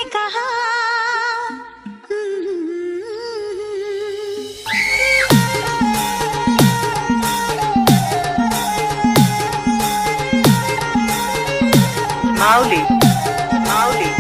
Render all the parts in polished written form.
कहा माउली माउली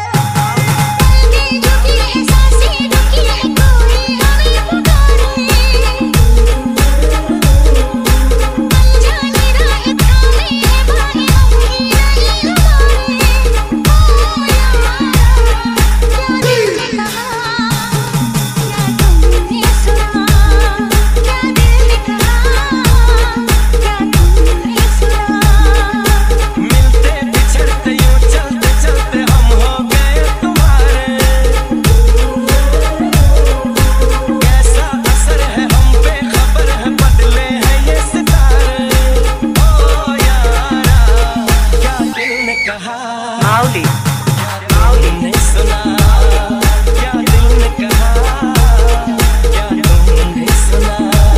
माउली माउली ने सुना क्या दिल ने कहा क्या तुमने सुना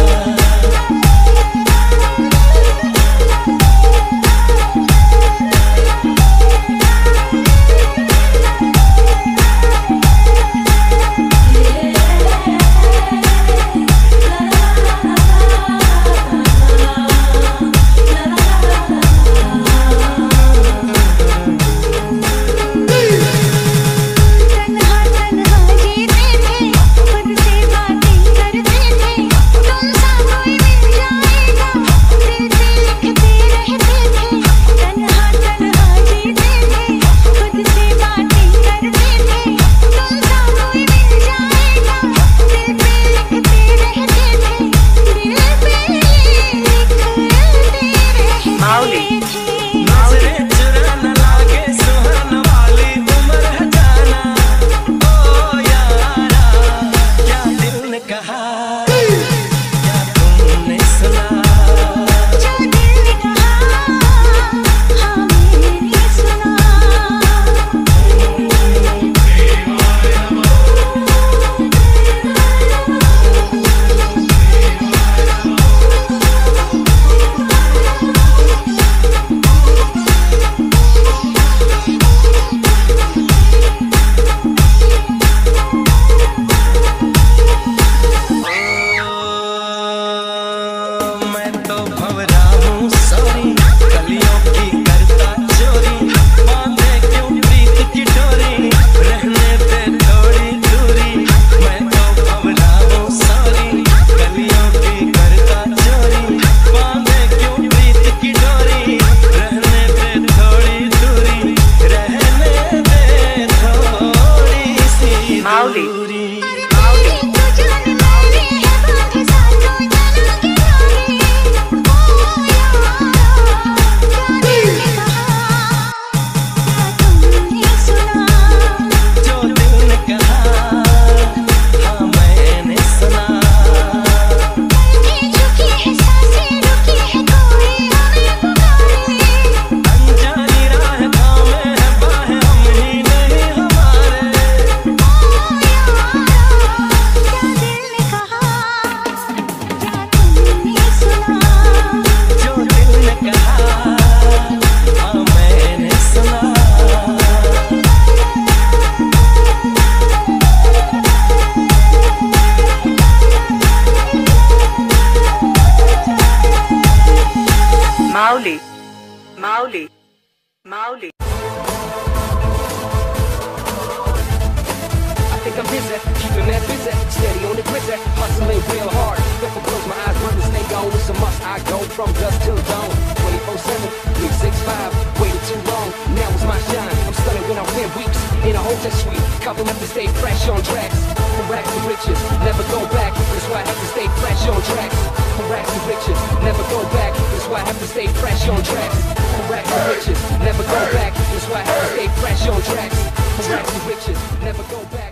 Mauli, Mauli, Mauli. I think I'm busy, keeping that busy, steady on the grizzly, hustling real hard. If I close my eyes, run this thing on, it's a must. I go from dusk till dawn, 24/7, 365. Waited too long, now it's my shine. I'm stunning when I win weeks in a hotel suite. Couple have to stay fresh on tracks. From racks to riches, never go back. That's why I have to stay fresh on tracks. From racks to riches, never go back. That's why I have to stay fresh on tracks. From racks to riches, never go back. That's why I have to stay fresh on tracks. From racks to riches, never go back.